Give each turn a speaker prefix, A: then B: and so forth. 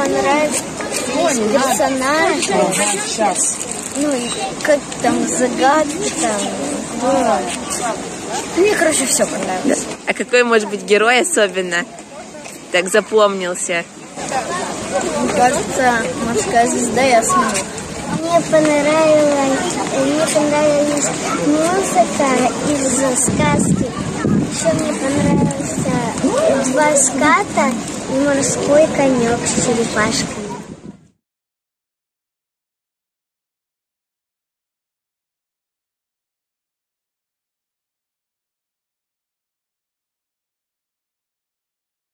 A: понравились персонажи.
B: Сейчас.
A: Ну, и как там загадки там. Вот. Мне, короче, все понравилось.
C: А какой, может быть, герой особенно так запомнился?
A: Мне кажется, морская звезда и осьминог. Мне понравилась музыка из сказки. Еще мне понравился два ската и морской конек с черепашкой.